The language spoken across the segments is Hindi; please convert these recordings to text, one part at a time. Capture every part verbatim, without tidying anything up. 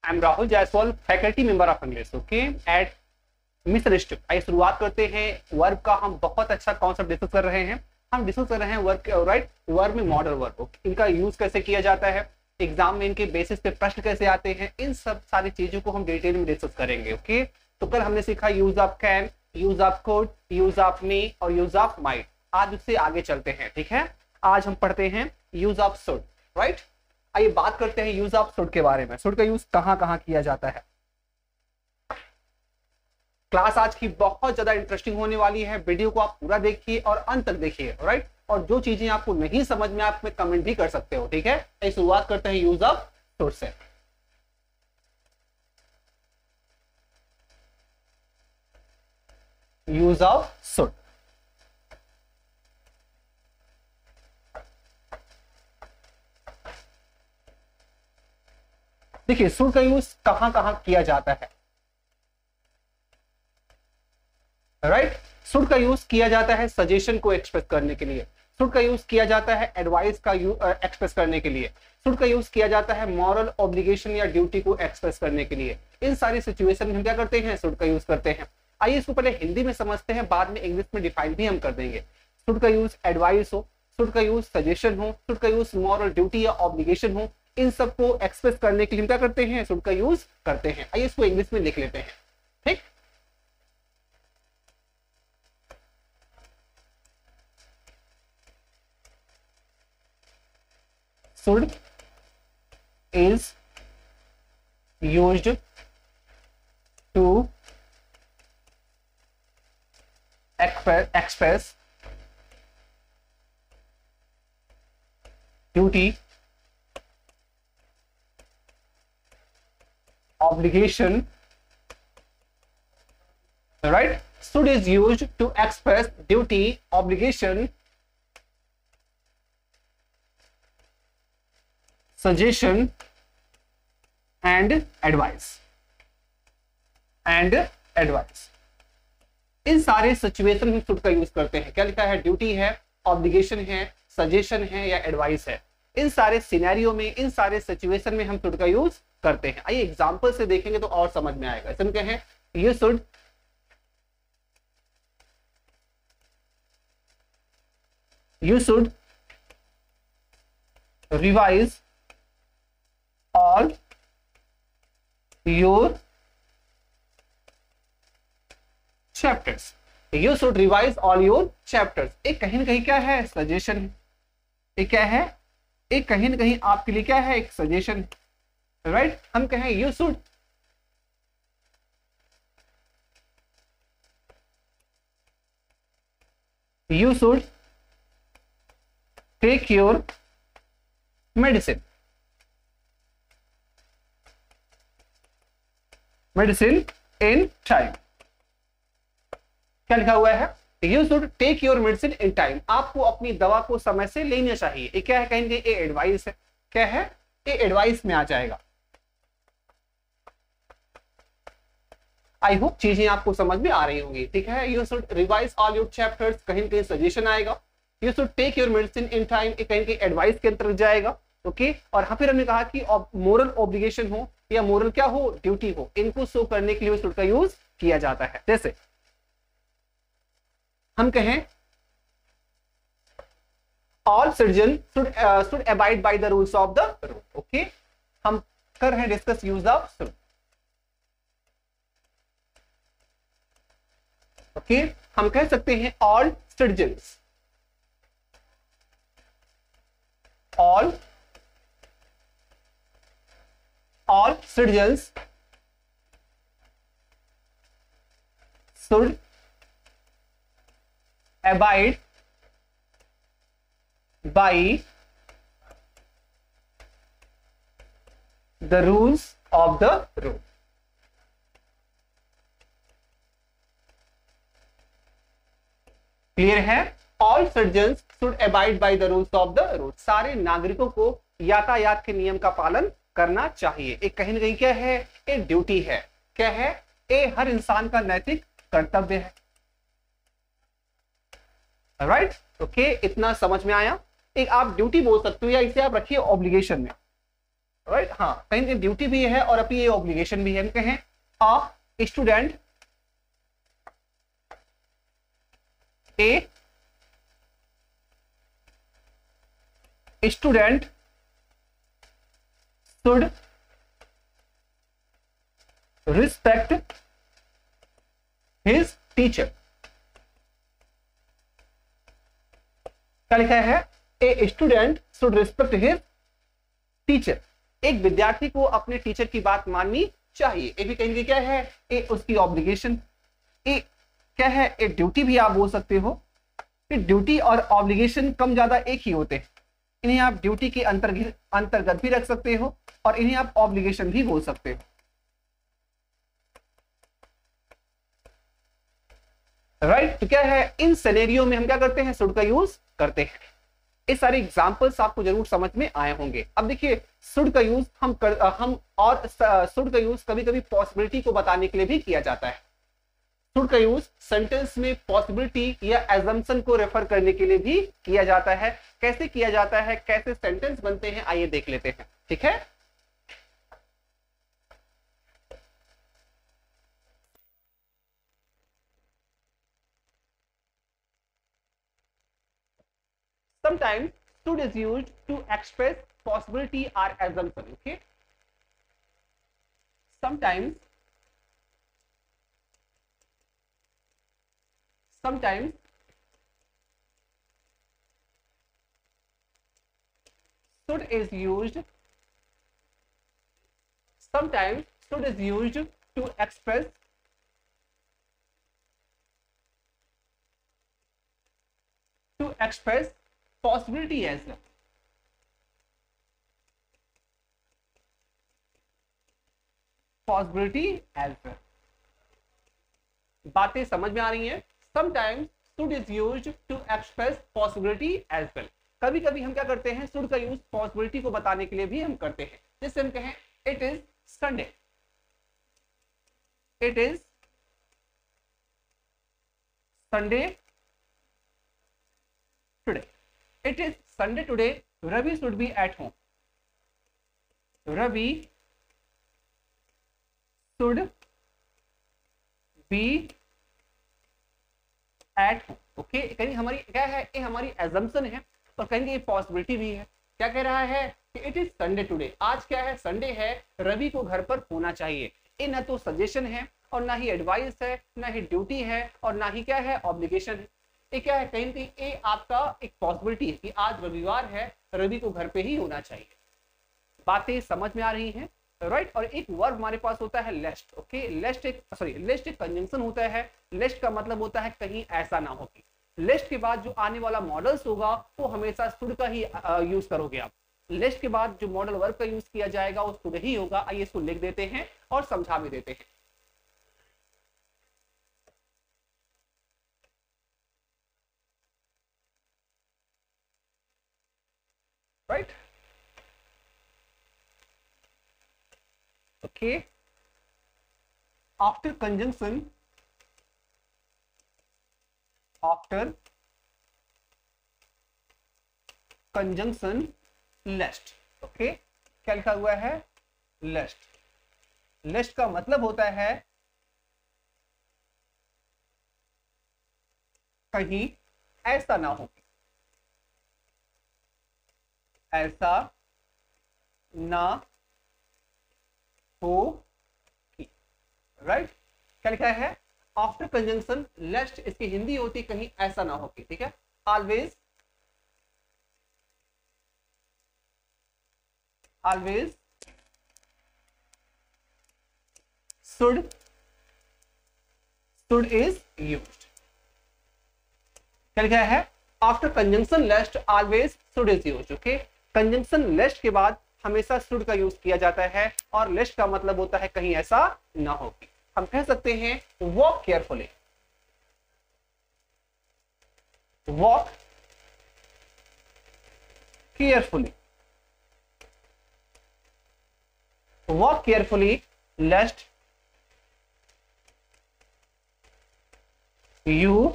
I am Rahul Jaiswal, faculty member of English, okay, at mister institute. आइए शुरुआत करते हैं। वर्ब का हम बहुत अच्छा कॉन्सेप्ट डिस्कस कर रहे हैं। हम डिस्कस कर रहे हैं वर्ब, राइट, वर्ब में मॉडल वर्ब, ओके, इनका यूज कैसे किया जाता है, एग्जाम में इनके बेसिस पे प्रश्न कैसे आते हैं, इन सब सारी चीजों को हम डिटेल में डिस्कस करेंगे, ओके। तो कल हमने सीखा use of can, use of could, use of may और यूज ऑफ माइट। आज उससे आगे चलते हैं, ठीक है। आज हम पढ़ते हैं यूज ऑफ शुड, राइट। आइए बात करते हैं यूज ऑफ शुड के बारे में। शुड का यूज कहां कहां किया जाता है। क्लास आज की बहुत ज्यादा इंटरेस्टिंग होने वाली है। वीडियो को आप पूरा देखिए और अंत तक देखिए, राइट। और जो चीजें आपको नहीं समझ में, आप में कमेंट भी कर सकते हो, ठीक है। एक शुरुआत करते हैं यूज ऑफ शुड से। यूज ऑफ शुड, देखिए शुड का यूज कहां कहां किया जाता है, राइट right? शुड का यूज किया जाता है सजेशन को एक्सप्रेस करने के लिए। शुड का यूज किया जाता है एडवाइस का एक्सप्रेस करने के लिए। शुड का यूज किया जाता है मॉरल ऑब्लिगेशन या ड्यूटी को एक्सप्रेस करने के लिए। इन सारी सिचुएशन में हम क्या करते हैं, शुड का यूज करते हैं। आइए इसको पहले हिंदी में समझते हैं, बाद में इंग्लिश में डिफाइन भी हम कर देंगे। शुड का यूज एडवाइस हो, शुड का यूज सजेशन हो, शुड का यूज मॉरल ड्यूटी या ऑब्लिगेशन हो, इन सबको एक्सप्रेस करने के लिए हम क्या करते हैं, शुड का यूज करते हैं। आइए इसको इंग्लिश में लिख लेते हैं, ठीक। should is used to express duty, obligation, right? Should is used to express duty, obligation, suggestion and advice and advice। इन सारे सिचुएशन में शुड का यूज करते हैं। क्या लिखा है, ड्यूटी है, ऑब्लिगेशन है, सजेशन है या एडवाइस है। इन सारे सिनेरियो में, इन सारे सिचुएशन में हम शुड का यूज करते हैं। आइए एग्जांपल से देखेंगे तो और समझ में आएगा। इसमें क्या है, you should you should revise all your chapters, you should revise all your chapters। एक कहीं ना कहीं क्या है, सजेशन है। एक क्या है, एक कहीं ना कहीं आपके लिए क्या है, एक सजेशन है, राइट। हम कहें you should you should take your medicine medicine in time. क्या लिखा हुआ है, you should take your medicine in time. आपको अपनी दवा को समय से लेना चाहिए। ये क्या है, कहेंगे ये एडवाइस है। क्या है, ये एडवाइस में आ जाएगा। आई होप चीजें आपको समझ में आ रही होंगी, ठीक है। You should revise all your chapters, कहीं ना कहीं सजेशन आएगा। You should take your medicine in time, कहीं कहीं एडवाइस के अंतर्गत जाएगा, ओके। और हाँ फिर हमने कहा कि मोरल ऑब्लिगेशन हो या मोरल क्या हो, ड्यूटी हो, इनको शो करने के लिए शुड का यूज किया जाता है। जैसे हम कहें all citizen should should abide by the rules of the road, okay. हम कर रहे हैं discuss use of should, okay. हम कह सकते हैं all citizens, all all citizens should abide by the rules of the road। Clear है, all citizens should abide by the rules of the road. सारे नागरिकों को यातायात के नियम का पालन करना चाहिए। एक कहीं ना कहीं क्या है, एक ड्यूटी है। क्या है, ये हर इंसान का नैतिक कर्तव्य है, राइट, ओके। इतना समझ में आया। एक आप ड्यूटी बोल सकते हो या इसे आप रखिए ऑब्लिगेशन में, राइट, हाँ कहीं ड्यूटी भी है और अपनी ये ऑब्लिगेशन भी है। हम कहें a student a student should respect his teacher. क्या लिखा है? A student should respect his teacher. एक विद्यार्थी को अपने टीचर की बात माननी चाहिए। ए भी कहेंगे क्या है? ए उसकी ऑब्लिगेशन। ए क्या है? ए ड्यूटी भी आप बोल सकते हो। ड्यूटी और ऑब्लिगेशन कम ज्यादा एक ही होते हैं। इन्हें आप ड्यूटी के अंतर्गत अंतर्गत भी रख सकते हो और इन्हें आप ऑब्लिगेशन भी बोल सकते हो। Right right? तो क्या है, इन सिनेरियो में हम क्या करते हैं? शुड का यूज करते हैं। ये सारे एग्जांपल्स आपको जरूर समझ में आए होंगे। अब देखिए शुड का यूज हम कर, हम और शुड का यूज कभी कभी पॉसिबिलिटी को बताने के लिए भी किया जाता है। शुड का यूज सेंटेंस में पॉसिबिलिटी या एजम्पशन को रेफर करने के लिए भी किया जाता है। कैसे किया जाता है, कैसे सेंटेंस बनते हैं, आइए देख लेते हैं। ठीक है, sometimes should is used to express possibility or assumption. Okay, sometimes sometimes should is used sometimes should is used to express to express possibility as well. Possibility as well. बातें समझ में आ रही हैं? Sometimes should is used to express possibility as well. कभी कभी हम क्या करते हैं? should का यूज possibility को बताने के लिए भी हम करते हैं। जैसे हम कहें it is Sunday, it is Sunday today. It is Sunday today. Ravi should be at home. Ravi should be at home. Okay, कहीं हमारी क्या है? ये हमारी एजम्पशन है और कहेंगे ये पॉसिबिलिटी भी है। क्या कह रहा है कि इट इज संडे टुडे। आज क्या है? संडे है, रवि को घर पर होना चाहिए। ये ना तो सजेशन है और ना ही एडवाइस है, ना ही ड्यूटी है और ना ही क्या है? ऑब्लिगेशन है। ये क्या है? कहीं कहीं ये आपका एक पॉसिबिलिटी है कि आज रविवार है, रवि को घर पे ही होना चाहिए। बातें समझ में आ रही हैं? Right right? और एक वर्ब हमारे पास होता है लेस्ट। ओके, लेस्ट एक सॉरी लेस्ट एक कंजंक्शन होता है। लेस्ट का मतलब होता है कहीं ऐसा ना हो। लेस्ट के बाद जो आने वाला मॉडल्स होगा वो हमेशा शुड का ही यूज करोगे आप। लेस्ट के बाद जो मॉडल वर्ब का यूज किया जाएगा वो शुड ही होगा। आइए इसको लिख देते हैं और समझा भी देते हैं। Right, okay, after conjunction after conjunction lest. Okay, क्या लिखा हुआ है? लेस्ट। लेस्ट का मतलब होता है कहीं ऐसा ना हो, ऐसा ना हो। राइट, क्या लिखा है? आफ्टर कंजंक्शन लेस्ट, इसकी हिंदी होती कहीं ऐसा ना हो। ठीक है, always always should should is used. क्या लिखा है? After conjunction lest always should is used. Okay, conjunction lest के बाद हमेशा शुड का यूज किया जाता है और लेस्ट का मतलब होता है कहीं ऐसा ना हो। हम कह सकते हैं walk carefully, walk carefully, walk carefully lest you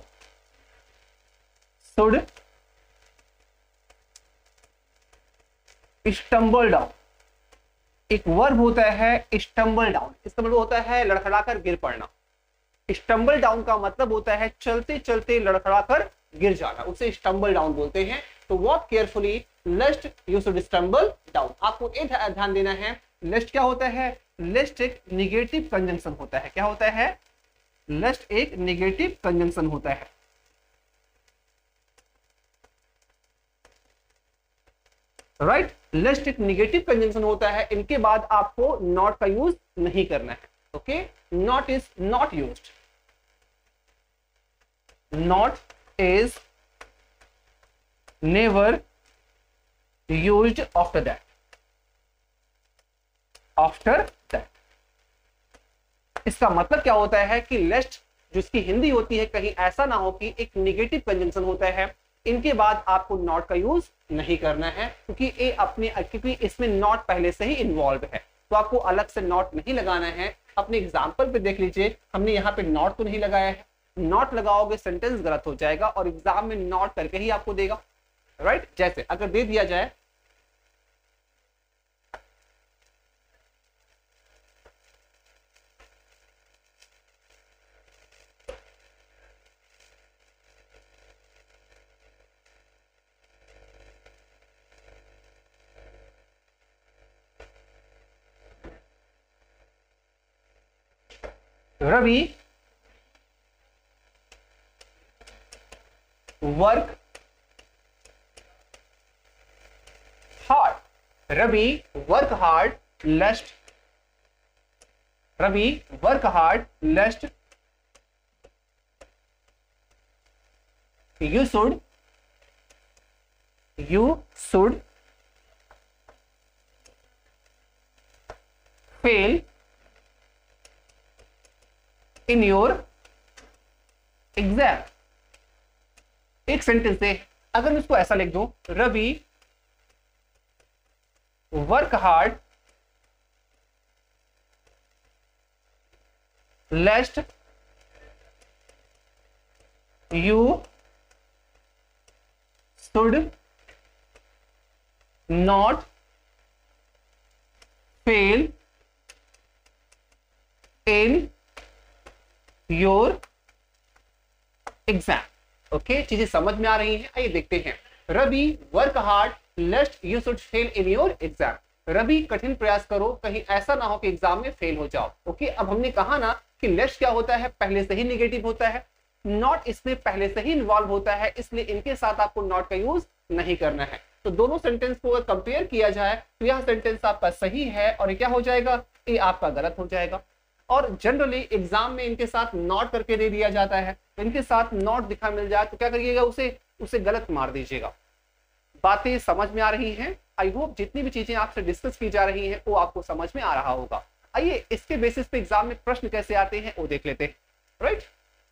should stumble down, एक वर्ब होता है स्टम्बल डाउन, इसका मतलब होता है लड़खड़ाकर गिर पड़ना। स्टम्बल डाउन का मतलब होता है चलते चलते लड़खड़ाकर गिर जाना, उसे स्टम्बल डाउन बोलते हैं। तो walk carefully lest you should stumble down. आपको ये ध्यान देना है, लेस्ट क्या होता है? लेस्ट एक निगेटिव कंजंक्शन होता है। क्या होता है? लेस्ट एक निगेटिव कंजंक्शन होता है। Right right? लेस्ट एक निगेटिव कंजंक्शन होता है, इनके बाद आपको नॉट का यूज नहीं करना है। Okay, not is not used, not is never used after that, after that. इसका मतलब क्या होता है कि लेस्ट जिसकी हिंदी होती है, कहीं ऐसा ना हो कि एक निगेटिव कंजंक्शन होता है, इनके बाद आपको नॉट का यूज नहीं करना है, क्योंकि ये अपने क्योंकि इसमें नॉट पहले से ही इन्वॉल्व है, तो आपको अलग से नॉट नहीं लगाना है। अपने एग्जाम्पल पे देख लीजिए, हमने यहाँ पे नॉट तो नहीं लगाया है। नॉट लगाओगे सेंटेंस गलत हो जाएगा और एग्जाम में नॉट करके ही आपको देगा। राइट, जैसे अगर दे दिया जाए Ravi work hard, Ravi work hard lest, Ravi work hard lest you should you should fail in your exam. एक सेंटेंस है, अगर मैं इसको ऐसा लिख दूं, Ravi work hard lest you should not fail in your exam. Okay, चीजें समझ में आ रही हैं? आइए देखते हैं। Ravi work hard lest you should fail in your exam. Ravi कठिन प्रयास करो, कहीं ऐसा ना हो कि एग्जाम में फेल हो जाओ। ओके, अब हमने कहा ना कि लेस्ट क्या होता है? पहले से ही निगेटिव होता है, नॉट इसमें पहले से ही इन्वॉल्व होता है, इसलिए इनके साथ आपको नॉट का यूज नहीं करना है। तो दोनों सेंटेंस को अगर कंपेयर किया जाए तो यह सेंटेंस आपका सही है और ये क्या हो जाएगा? ये आपका गलत हो जाएगा। और जनरली एग्जाम में इनके साथ नॉट करके दे दिया जाता है, तो इनके साथ नॉट दिखा मिल जाए तो क्या करिएगा? उसे उसे गलत मार दीजिएगा। बातें समझ में आ रही हैं? आई होप जितनी भी चीजें आपसे डिस्कस की जा रही हैं वो आपको समझ में आ रहा होगा। आइए इसके बेसिस पे एग्जाम में प्रश्न कैसे आते हैं वो देख लेते हैं। राइट,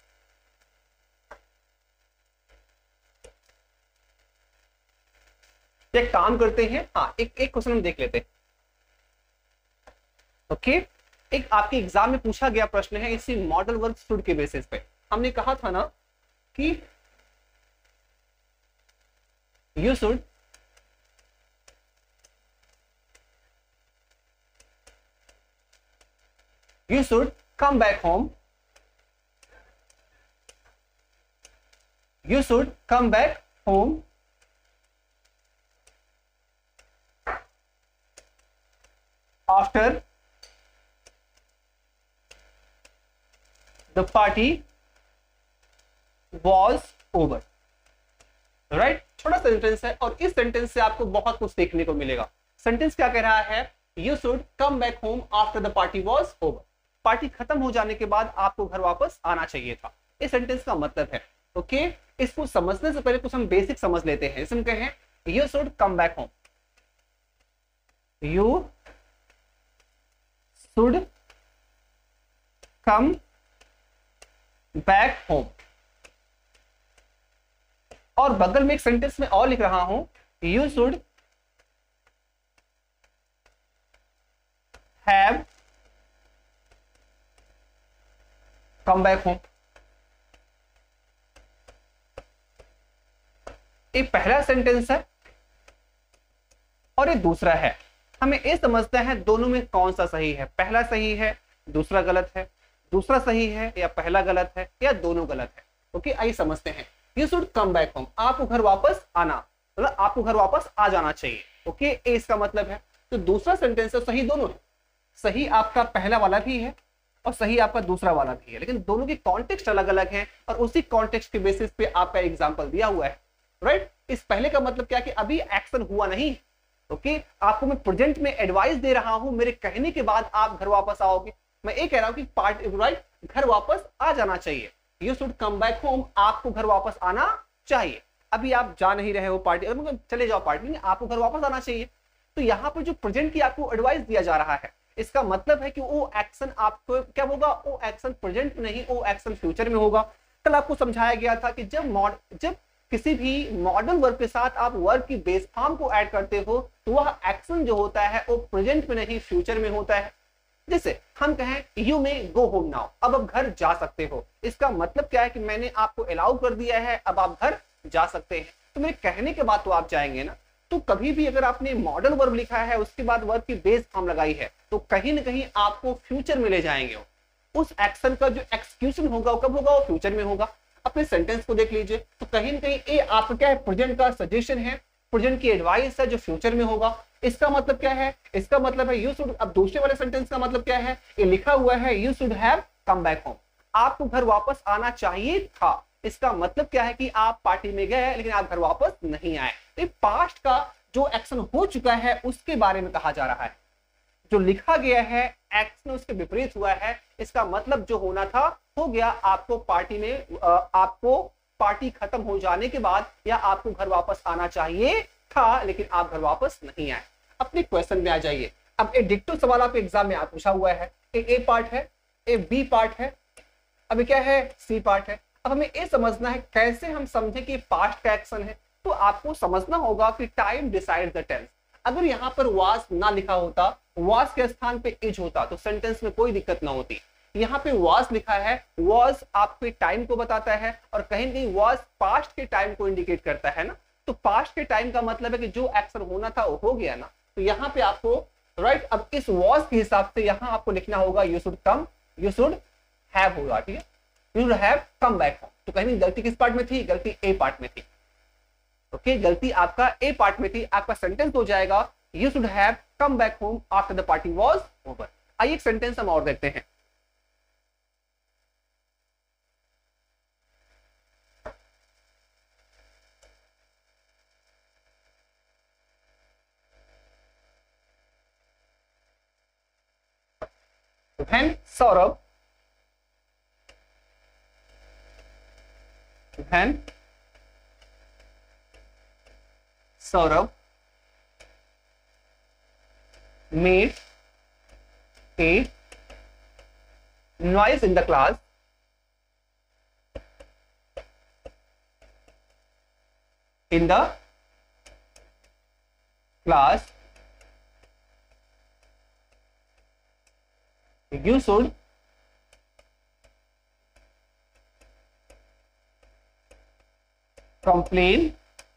एक काम करते हैं, हाँ एक एक क्वेश्चन हम देख लेते हैं। ओके, एक आपके एग्जाम में पूछा गया प्रश्न है इसी मॉडल वर्क शुड के बेसिस पे। हमने कहा था ना कि you should you should come back home, you should come back home after the party was over। Right, छोटा सेंटेंस है और इस सेंटेंस से आपको बहुत कुछ सीखने को मिलेगा। सेंटेंस क्या कह रहा है? You should come back home after the party was over. Party खत्म हो जाने के बाद आपको घर वापस आना चाहिए था। इस सेंटेंस का मतलब है। ओके, इसको समझने से पहले कुछ हम बेसिक समझ लेते हैं। इसमें कहें you should come back home, you should come back home। और बगल में एक सेंटेंस में और लिख रहा हूं, you should have come back home। ये पहला सेंटेंस है और ये दूसरा है। हमें ये समझना है दोनों में कौन सा सही है, पहला सही है दूसरा गलत है, दूसरा सही है या पहला गलत है या दोनों गलत है। ओके, आइए समझते हैं। You should come back home, आपको घर वापस आना, मतलब आपको घर वापस आ जाना चाहिए। ओके, ये इसका मतलब है। तो दूसरा सेंटेंस है सही दोनों है, सही आपका पहला वाला भी है और सही आपका दूसरा वाला भी है, लेकिन दोनों की कॉन्टेक्स्ट अलग अलग है और उसी कॉन्टेक्स्ट के बेसिस पे आपका एग्जाम्पल दिया हुआ है। राइट, इस पहले का मतलब क्या कि अभी एक्शन हुआ नहीं। ओके, आपको मैं प्रेजेंट में एडवाइस दे रहा हूं, मेरे कहने के बाद आप घर वापस आओगे। मैं ये कह रहा हूं कि पार्ट राइट घर वापस आ जाना चाहिए। You should come back home, आपको घर वापस आना चाहिए। अभी आप जा नहीं रहे हो पार्टी, मतलब चले जाओ पार्टी में, आपको घर वापस आना चाहिए। तो यहाँ पर जो प्रेजेंट की आपको एडवाइस दिया जा रहा है, इसका मतलब है कि वो एक्शन आपको क्या होगा, वो एक्शन प्रेजेंट में नहीं, वो एक्शन फ्यूचर में होगा। कल आपको समझाया गया था कि जब मॉड जब किसी भी मॉडल वर्ब के साथ आप वर्ब की बेस फॉर्म को ऐड करते हो तो वह एक्शन जो होता है वो प्रेजेंट में नहीं फ्यूचर में होता है। जैसे हम कहें यू में गो होम नाउ, अब आप घर जा सकते हो, इसका मतलब क्या है कि मैंने आपको अलाउ कर दिया है, अब आप घर जा सकते हैं। तो मेरे कहने के बाद तो आप जाएंगे ना। तो कभी भी अगर आपने मॉडल वर्ब लिखा है उसके बाद वर्ब की बेस फॉर्म लगाई है तो कहीं ना कहीं आपको फ्यूचर में ले जाएंगे। उस एक्शन का जो एक्सक्यूशन होगा वो कब होगा, वो फ्यूचर में होगा। अपने सेंटेंस को देख लीजिए, तो कहीं ना कहीं ये आपका क्या है, प्रेजेंट का सजेशन है, प्रेजेंट की एडवाइस है जो फ्यूचर में होगा। इसका मतलब क्या है, इसका मतलब है यू शुड, अब दूसरे वाले सेंटेंस का मतलब क्या है, ये लिखा हुआ है you should have come back home, आपको घर वापस आना चाहिए था। इसका मतलब क्या है कि आप पार्टी में गए लेकिन आप घर वापस नहीं आए। तो पास्ट का जो एक्शन हो चुका है उसके बारे में कहा जा रहा है। जो लिखा गया है एक्शन उसके विपरीत हुआ है, इसका मतलब जो होना था हो गया। आपको पार्टी में आपको पार्टी खत्म हो जाने के बाद या आपको घर वापस आना चाहिए था लेकिन आप घर वापस नहीं आए। अपने क्वेश्चन में आ जाइए। अब एक डिक्टो सवाल आपके एग्जाम में आप पूछा हुआ है, एक ए पार्ट है, एक बी पार्ट है, अभी क्या है सी पार्ट है। अब हमें ये समझना है कैसे हम समझे कि पास्ट का एक्शन है। तो आपको समझना होगा कि टाइम डिसाइड्स द टेंस। अगर यहाँ पर वाज ना लिखा होता, वाज के स्थान पे इज होता तो सेंटेंस में कोई दिक्कत ना होती। यहाँ पे वाज लिखा है, वाज आपके टाइम को बताता है और कहीं ना कहीं वाज पास्ट के टाइम को इंडिकेट करता है ना। तो पास्ट के टाइम का मतलब है कि जो एक्शन होना था वो हो गया ना। तो यहाँ पे आपको राइट अब इस वाज के हिसाब से यहाँ आपको लिखना होगा you should come, you should have होगा, ठीक है, you should have come back home. तो कहीं गलती किस पार्ट में थी, गलती ए पार्ट में थी। ओके okay, गलती आपका ए पार्ट में थी। आपका सेंटेंस हो जाएगा you should have come back home after the party was over. आइए एक सेंटेंस हम और देखते हैं। When Saurabh when Saurabh made a noise in the class, in the class, you should complain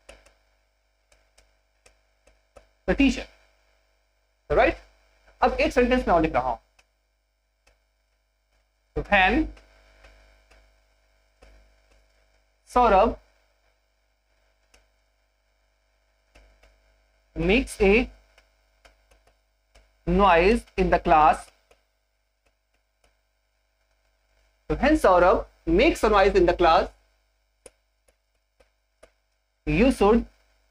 the teacher, right? अब एक सेंटेंस में और लिख रहा हूं। When Saurabh makes a noise in the class, when Saurabh makes a noise in the class, you should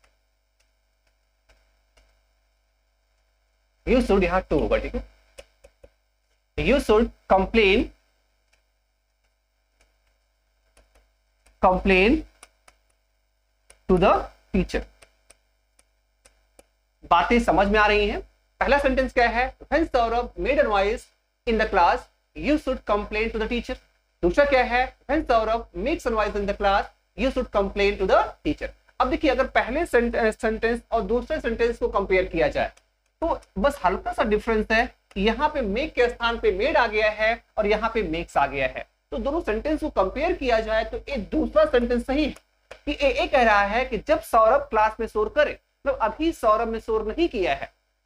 you should यहाँ टू होगा, ठीक है। You should complain complain to the teacher। बातें समझ में आ रही हैं। पहला सेंटेंस क्या है, when Saurabh made a noise in the class, you should complain to the teacher। दूसरा क्या है, when Saurabh makes a noise in the class, you should complain to the teacher। अब देखिए अगर पहले सेंटेंस और दूसरे सेंटेंस को कंपेयर किया जाए तो बस हल्का सा डिफरेंस है। यहाँ पे मेक के स्थान पे मेड आ गया है और यहाँ पे मेक्स आ गया है। तो दोनों सेंटेंस को कंपेयर किया जाए तो ये दूसरा सेंटेंस सही है कि ए, ए कह रहा है कि जब सौरभ क्लास में शोर करे, मतलब अभी सौरभ ने शोर नहीं किया है,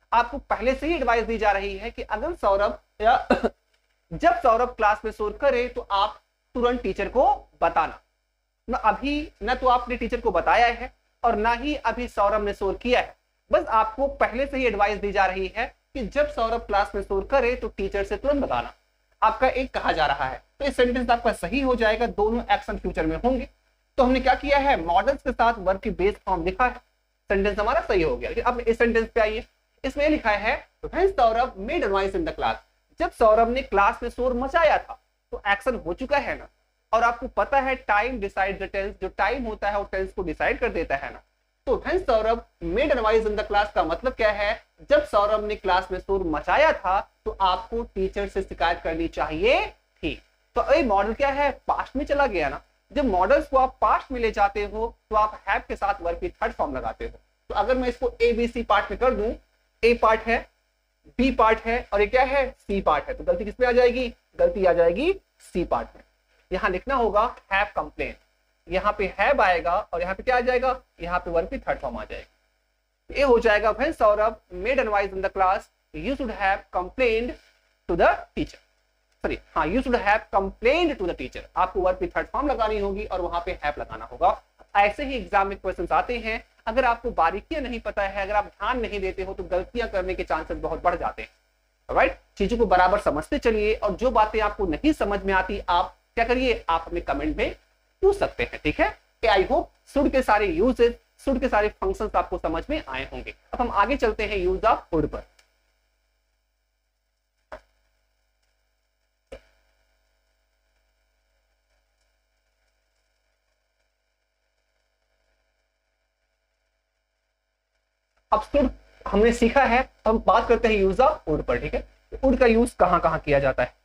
आपको पहले से ही एडवाइस दी जा रही है कि अगर सौरभ या जब सौरभ क्लास में शोर करे तो आप तुरंत टीचर को बताना। ना अभी न तो आपने टीचर को बताया है और ना ही अभी सौरभ ने शोर किया है, बस आपको पहले से ही एडवाइस दी जा रही है कि जब सौरभ क्लास में शोर करे तो टीचर से तुरंत बताना। आपका एक कहा जा रहा है, तो इस सेंटेंस आपका सही हो जाएगा, दोनों एक्शन फ्यूचर में होंगे। तो हमने क्या किया है, मॉडल्स के साथ वर्ब की बेस फॉर्म लिखा है, सेंटेंस हमारा सही हो गया। अब इस सेंटेंस पे आइए, इसमें लिखा है when Saurabh made a noise in the class, जब सौरभ ने क्लास में शोर मचाया था, तो एक्शन हो चुका है ना। और आपको पता है टाइम डिसाइड द टेंस, जो टाइम होता है वो टेंस को डिसाइड कर देता है ना। तो when Saurabh made a noise in the class का मतलब क्या है, जब सौरभ ने क्लास में शोर मचाया था तो आपको टीचर से शिकायत करनी चाहिए थी। तो ये मॉडल क्या है, पास्ट में चला गया ना। जब मॉडल्स को आप पास्ट में ले जाते हो तो आप हैव के साथ वर्ब की थर्ड फॉर्म लगाते हो। तो अगर मैं इसको ए बी सी पार्ट में कर दूं, ए पार्ट है, बी पार्ट है और ये क्या है, सी पार्ट है, तो गलती किसमें आ जाएगी, गलती आ जाएगी सी पार्ट में। यहां लिखना होगा हैव कंप्लेन, यहाँ पे हैव आएगा और यहाँ पे क्या आ जाएगा, यहाँ पे वर्ब की थर्ड फॉर्म आ जाएगी। ये हो जाएगा when Saurabh made an noise in the class you should have complained to the teacher, sorry हाँ you should have complained to the teacher. आपको वर्ब की थर्ड फॉर्म लगानी होगी और वहां पे हैव लगाना होगा। ऐसे ही एग्जाम में क्वेश्चंस आते हैं, अगर आपको बारीकियां नहीं पता है, अगर आप ध्यान नहीं देते हो तो गलतियां करने के चांसेस बहुत बढ़ जाते हैं। राइट, चीजों को बराबर समझते चलिए और जो बातें आपको नहीं समझ में आती आप क्या करिए, आप अपने कमेंट में पूछ सकते हैं, ठीक है। आई होप शुड के सारे यूजेस, शुड के सारे फंक्शंस आपको समझ में आए होंगे। अब हम आगे चलते हैं यूज ऑफ शुड पर। अब शुड हमने सीखा है, हम बात करते हैं यूज ऑफ शुड पर, ठीक है। शुड का यूज कहां कहां किया जाता है,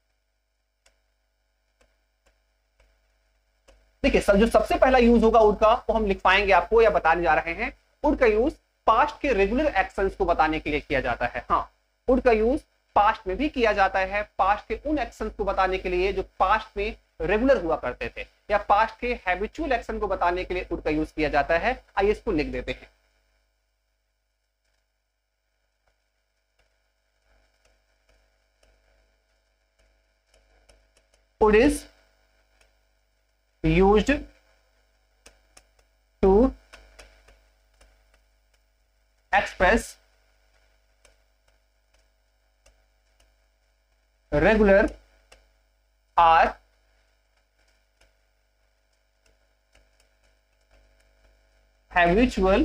देखिए सर जो सबसे पहला यूज होगा उड का वो हम लिख पाएंगे आपको या बताने जा रहे हैं। उड का यूज पास्ट के रेगुलर एक्शंस को बताने के लिए किया जाता है। हाँ, उड का यूज पास्ट में भी किया जाता है, पास्ट के उन एक्शंस को बताने के लिए जो पास्ट में रेगुलर हुआ करते थे, या पास्ट के हैबिचुअल एक्शन को बताने के लिए उड का यूज किया जाता है। आइए इसको लिख देते हैं। Would is used to express regular or habitual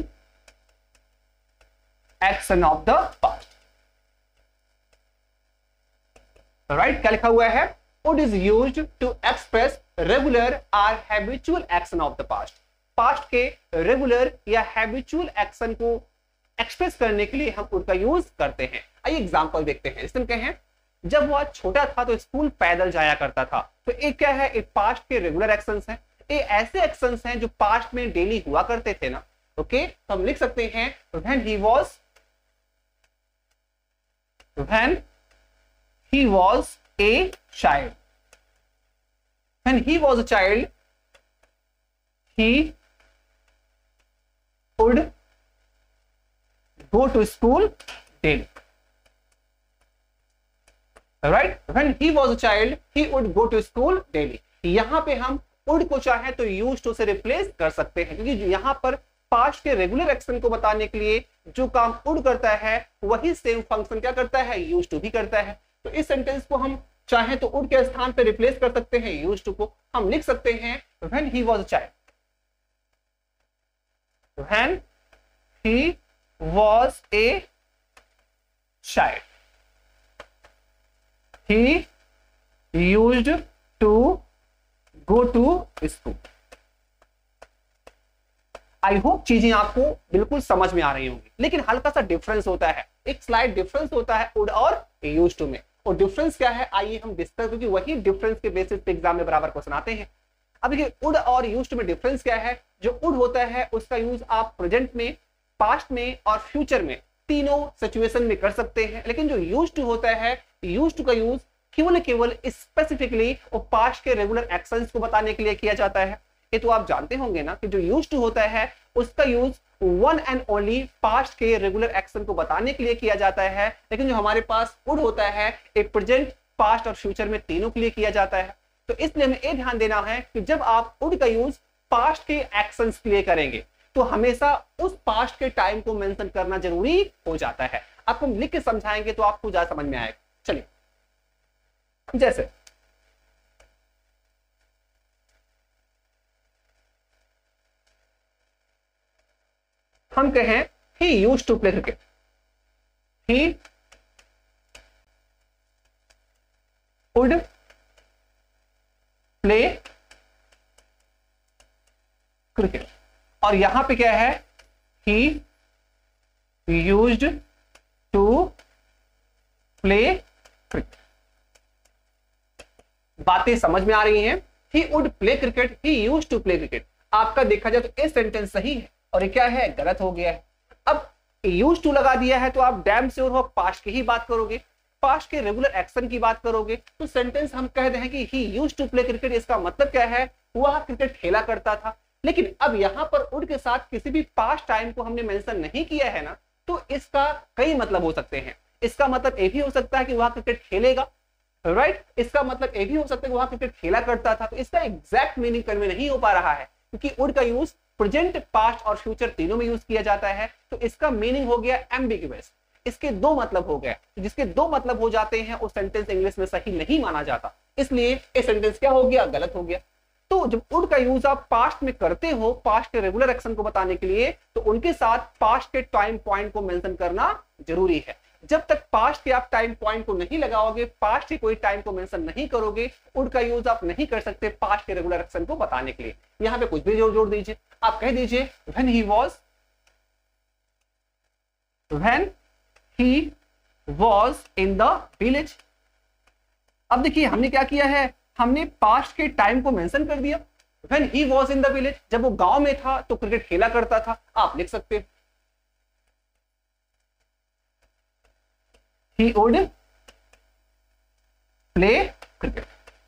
action of the past। Right, क्या लिखा हुआ है, would is used to express regular or habitual action of the past। Past के रेगुलर या हैबिचुअल एक्शन को एक्सप्रेस करने के लिए हम उनका यूज करते हैं। आइए एग्जांपल देखते हैं। इसमें क्या है, जब वह छोटा था तो स्कूल पैदल जाया करता था, तो एक क्या है, एक पास्ट के रेगुलर एक्शंस हैं। ये ऐसे एक्शंस हैं जो पास्ट में डेली हुआ करते थे ना। ओके, तो हम लिख सकते हैं when he was when he was a child. When he was a child, he would go to school daily. Right? When he was a child, he would go to school daily. यहां पे हम would को चाहे तो used to से रिप्लेस कर सकते हैं, क्योंकि यहां पर पास्ट के रेगुलर एक्शन को बताने के लिए जो काम would करता है वही सेम फंक्शन क्या करता है, used to भी करता है। तो इस सेंटेंस को हम चाहे तो उड के स्थान पर रिप्लेस कर सकते हैं यूज्ड टू को। हम लिख सकते हैं when he was a child, when he was a child he used to go to school. I hope चीजें आपको बिल्कुल समझ में आ रही होंगी, लेकिन हल्का सा डिफरेंस होता है, एक स्लाइड डिफरेंस होता है उड और यूज्ड टू में। और डिफरेंस क्या है आइए हम डिस्कस, क्योंकि वही डिफरेंस के बेसिस पे एग्जाम में बराबर क्वेश्चन आते हैं। अब देखिए उड और यूज्ड में डिफरेंस क्या है। जो उड होता है उसका यूज आप प्रेजेंट में, पास्ट में और फ्यूचर में तीनों सिचुएशन में कर सकते हैं, लेकिन जो यूज्ड होता है, यूज्ड का यूज केवल केवल स्पेसिफिकली और पास्ट के रेगुलर एक्शंस को बताने के लिए किया जाता है। ये तो आप जानते होंगे ना कि जो यूज्ड होता है उसका use one and only past के रेगुलर एक्शन को बताने के लिए किया जाता है, लेकिन जो हमारे पास वुड होता है एक प्रेजेंट, पास्ट और फ्यूचर में तीनों के लिए किया जाता है। तो इसलिए हमें ये ध्यान देना है कि जब आप वुड का यूज पास्ट के एक्शंस के लिए करेंगे तो हमेशा उस पास्ट के टाइम को मेंशन करना जरूरी हो जाता है। आपको हम लिख के समझाएंगे तो आपको ज्यादा समझ में आएगा। चलिए, जैसे हम कहें he used to play cricket, he would play cricket, और यहां पे क्या है, he used to play cricket। बातें समझ में आ रही हैं? he would play cricket, he used to play cricket। आपका देखा जाए तो ये सेंटेंस सही है और ये क्या है, गलत हो गया है। अब यूज टू लगा दिया है तो आप डैम श्योर हो पास्ट की ही बात करोगे, पास्ट के रेगुलर एक्शन की बात करोगे। तो सेंटेंस हम कह रहे हैं कि he use to play cricket, इसका मतलब क्या है, वह क्रिकेट खेला करता था। लेकिन अब यहां पर वुड के साथ किसी भी पास्ट टाइम को हमने मेंशन नहीं किया है ना, तो इसका कई मतलब हो सकते हैं। इसका मतलब ये भी हो सकता है कि वह क्रिकेट खेलेगा, राइट। इसका मतलब ये भी हो सकता है कि वह क्रिकेट खेला करता था। तो इसका एग्जैक्ट मीनिंग कन्वे नहीं हो पा रहा है, क्योंकि वुड का यूज प्रेजेंट, पास्ट और फ्यूचर तीनों में यूज किया जाता है। तो इसका मीनिंग हो गया एम्बिग्युअस, इसके दो मतलब हो गए। जिसके दो मतलब हो जाते हैं उस सेंटेंस इंग्लिश में सही नहीं माना जाता, इसलिए ये सेंटेंस क्या हो गया, गलत हो गया। तो जब वुड का यूज आप पास्ट में करते हो, पास्ट के रेगुलर एक्शन को बताने के लिए, तो उनके साथ पास्ट के टाइम पॉइंट को मेंशन करना जरूरी है। जब तक पास्ट के आप टाइम पॉइंट को नहीं लगाओगे, पास्ट के कोई टाइम को मेंशन नहीं करोगे, वुड का यूज आप नहीं कर सकते पास्ट के रेगुलर एक्शन को बताने के लिए। यहां पे कुछ भी जोड़ जोड़ दीजिए, आप कह दीजिए when he was, when he was in the village. अब देखिए हमने क्या किया है, हमने पास्ट के टाइम को मेंशन कर दिया। When he was in the village, जब वो गांव में था तो क्रिकेट खेला करता था। आप लिख सकते हो he would play cricket।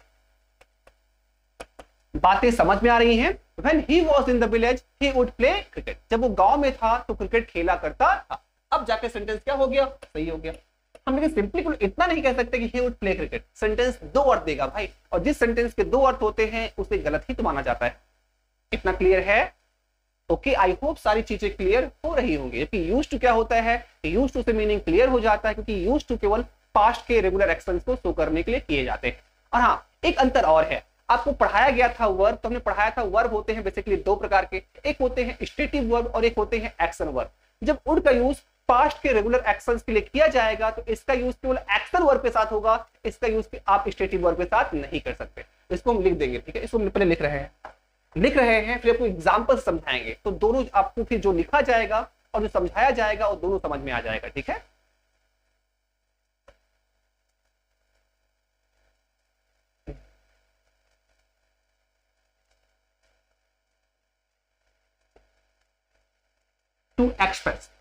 बातें समझ में आ रही हैं? When he was in the village, he would play cricket। जब वो गांव में था तो क्रिकेट खेला करता था। अब जाके सेंटेंस क्या हो गया, सही हो गया। हम लेकिन सिंपली इतना नहीं कह सकते कि he would play cricket। Sentence दो अर्थ देगा भाई, और जिस सेंटेंस के दो अर्थ होते हैं उसे गलत ही तो माना जाता है। इतना क्लियर है? ओके, आई होप सारी चीजें क्लियर हो रही होंगी। जबकि यूज टू क्या होता है, यूज टू से मीनिंग क्लियर हो जाता है, क्योंकि यूज टू केवल पास्ट के रेगुलर एक्शंस को शो करने के लिए किए जाते हैं। और हाँ, एक अंतर और है, आपको पढ़ाया गया था वर्ब, तो हमने पढ़ाया था वर्ब होते हैं बेसिकली दो प्रकार के, एक होते हैं स्टेटिव वर्ब और एक होते हैं एक्शन वर्ब। जब वुड का यूज पास्ट के रेगुलर एक्शंस के लिए किया जाएगा तो इसका यूज केवल एक्शन वर्ब के साथ होगा, इसका यूज आप स्टेटिव वर्ब के साथ नहीं कर सकते। इसको हम लिख देंगे, ठीक है। इसको हम पहले लिख रहे हैं लिख रहे हैं फिर आपको एग्जाम्पल समझाएंगे, तो दोनों आपको फिर जो लिखा जाएगा और जो समझाया जाएगा वो दोनों समझ में आ जाएगा, ठीक है। To express,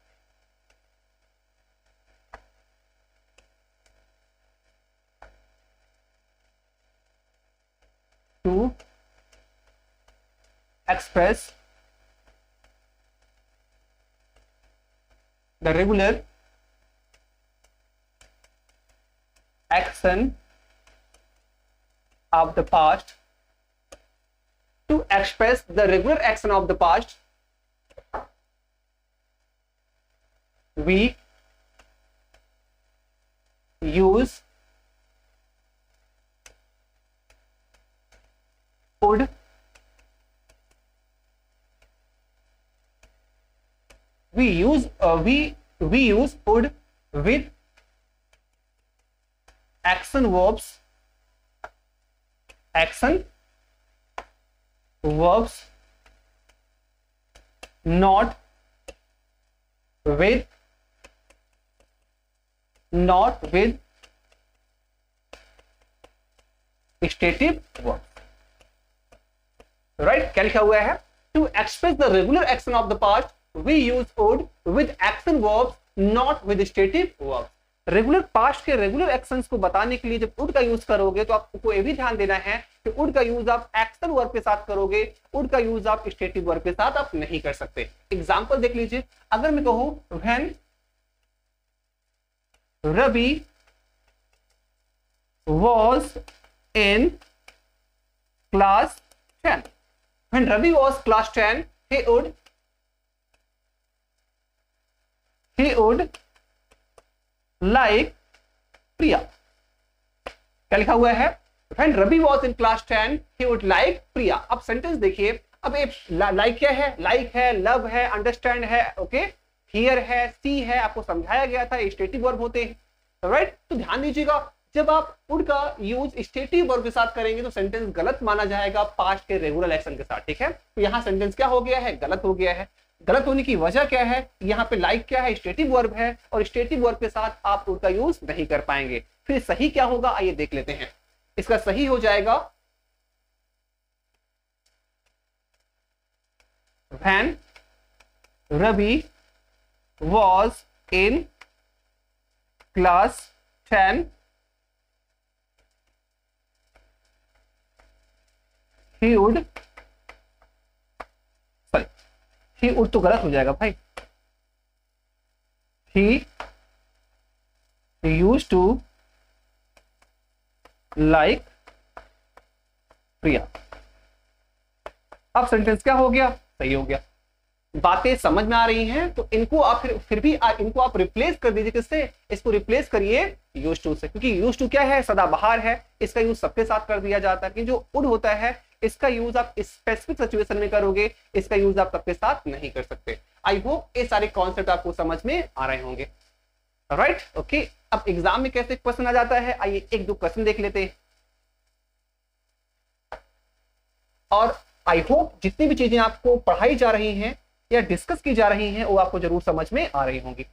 to express the regular action of the past, to express the regular action of the past, we use would, we use uh, we we use would with action verbs, action verbs, not with not with stative verbs, right। क्या लिखा हुआ है, to express the regular action of the past we use would with action verbs not with stative verbs। Regular past के रेगुलर एक्शंस को बताने के लिए जब would का यूज करोगे तो आपको ये भी ध्यान देना है कि कि वुड का यूज आप एक्शन वर्ब के साथ करोगे, वुड का यूज आप स्टेटिव वर्ब के साथ आप नहीं कर सकते। एग्जाम्पल देख लीजिए, अगर मैं कहूं when Ravi was in class ten, when Ravi was class ten, he would he would like Priya। क्या लिखा हुआ है? When Ravi was in class ten, he would like Priya। अब सेंटेंस देखिए, अब एक लाइक क्या है? लाइक है, लव है, अंडरस्टैंड है, ओके, हियर है, सी है, आपको समझाया गया था स्टेटिव वर्ब होते हैं, राइट। तो ध्यान दीजिएगा, जब आप वुड का यूज स्टेटिव वर्ब के साथ करेंगे तो सेंटेंस गलत माना जाएगा पास्ट के रेगुलर एक्शन के साथ, ठीक है। तो यहाँ सेंटेंस क्या हो गया है? गलत हो गया है। गलत होने की वजह क्या है? यहाँ पे लाइक क्या है? स्टेटिव वर्ब है, और स्टेटिव वर्ब के साथ आप वुड का यूज नहीं कर पाएंगे। फिर सही क्या होगा, आइए देख लेते हैं। इसका सही हो जाएगा when Ravi was in class ten, he would, sorry, he would तो गलत हो जाएगा भाई, he used to like प्रिया। अब सेंटेंस क्या हो गया? सही हो गया। बातें समझ में आ रही हैं, तो इनको आप फिर फिर भी आ, इनको आप रिप्लेस कर दीजिए। किससे? इसको रिप्लेस करिए यूज टू से, क्योंकि यूज टू क्या है? सदाबहार है, इसका यूज सबके साथ कर दिया जाता है। कि जो वुड होता है इसका यूज आप स्पेसिफिक सिचुएशन में करोगे, इसका यूज आप सबके साथ नहीं कर सकते। आई होप ये सारे कॉन्सेप्ट आपको समझ में आ रहे होंगे, राइट, ओके। अब एग्जाम में कैसे क्वेश्चन आ जाता है, आइए एक दो क्वेश्चन देख लेते हैं। और आई होप जितनी भी चीजें आपको पढ़ाई जा रही हैं या डिस्कस की जा रही हैं वो आपको जरूर समझ में आ रही होंगी।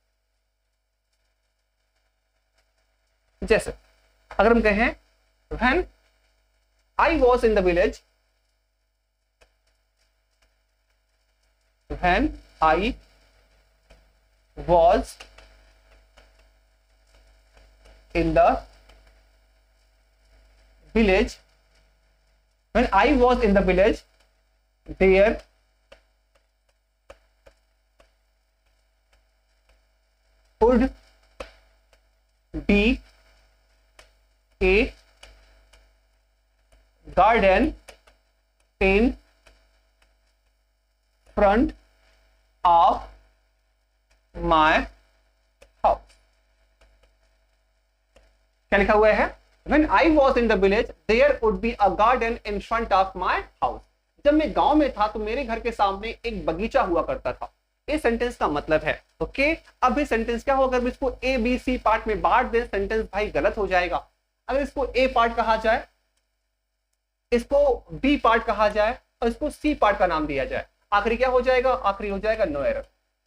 जैसे अगर हम कहें when I was in the village, when I was in the village, when I was in the village, there would be a garden in front of my house। क्या लिखा हुआ है? When I was in the village, there would be a garden in front of my house। जब मैं गांव में था तो मेरे घर के सामने एक बगीचा हुआ करता था। इस सेंटेंस का मतलब है, ओके। अब ये सेंटेंस क्या होगा? अगर इसको ए बी सी पार्ट में बांट दे, सेंटेंस भाई गलत हो जाएगा। अगर इसको ए पार्ट कहा जाए, इसको बी पार्ट कहा जाए और इसको सी पार्ट का नाम दिया जाए, आखिरी क्या हो जाएगा? आखिरी हो जाएगा नो एरर,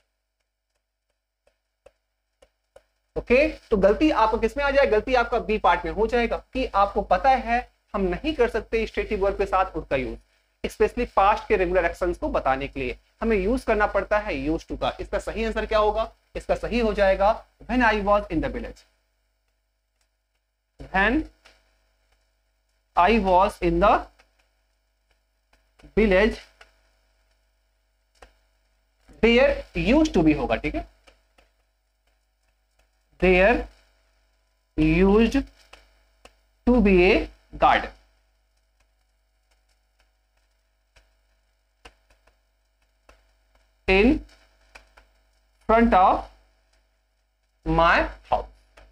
ओके। तो गलती आपको किसमें आ जाए? गलती आपका बी पार्ट में हो जाएगा कि आपको पता है हम नहीं कर सकते स्टेटिव वर्ब के साथ वुड का यूज, स्पेशली पास्ट के रेगुलर एक्शंस को बताने के लिए हमें यूज करना पड़ता है यूज टू का। इसका सही आंसर क्या होगा? इसका सही हो जाएगा when I was in the village, when I was in the village, there used to be होगा, ठीक है। There used to be a garden, in front of my house।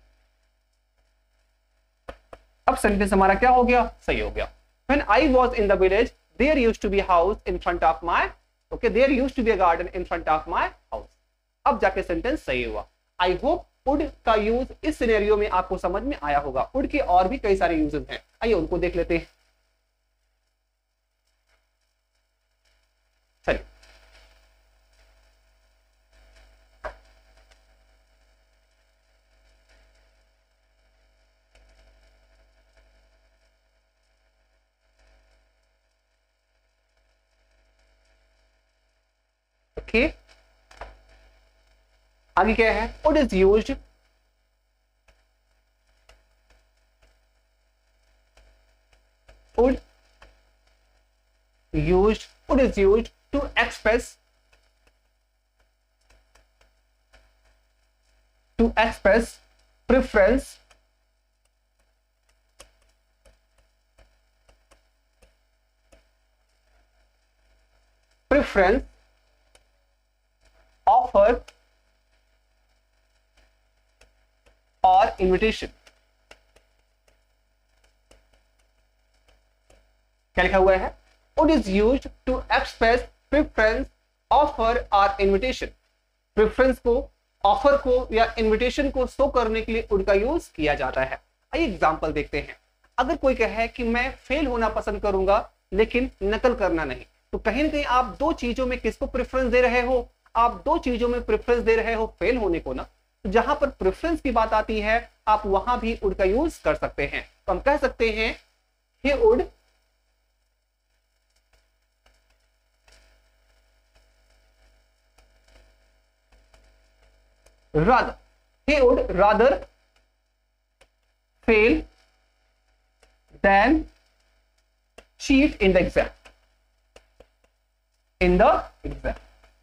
अब सेंटेंस हमारा क्या हो गया? सही हो गया। When I was in the village, there used to be a house in front of my, okay, there used to be a garden in front of my house। अब जाके सेंटेंस सही हुआ। आई होप वुड का यूज इस सिनेरियो में आपको समझ में आया होगा। वुड के और भी कई सारे यूजेस हैं, आइए उनको देख लेते हैं। चलिए, ओके okay. आगे क्या है? Would is used would used, would is used to express to express preference preference offer or invitation। क्या लिखा हुआ है? Would is used to express preference, offer or invitation। Preference को, ऑफर को या इनविटेशन को शो करने के लिए would का यूज किया जाता है। आइए एग्जांपल देखते हैं। अगर कोई कहे कि मैं फेल होना पसंद करूंगा लेकिन नकल करना नहीं, तो कहीं ना कहीं आप दो चीजों में किसको प्रेफरेंस दे रहे हो? आप दो चीजों में प्रेफरेंस दे रहे हो, फेल होने को ना। तो जहां पर प्रेफरेंस की बात आती है आप वहां भी would का यूज कर सकते हैं। तो हम कह सकते हैं he would rather he would rather fail than cheat in the exam in the exam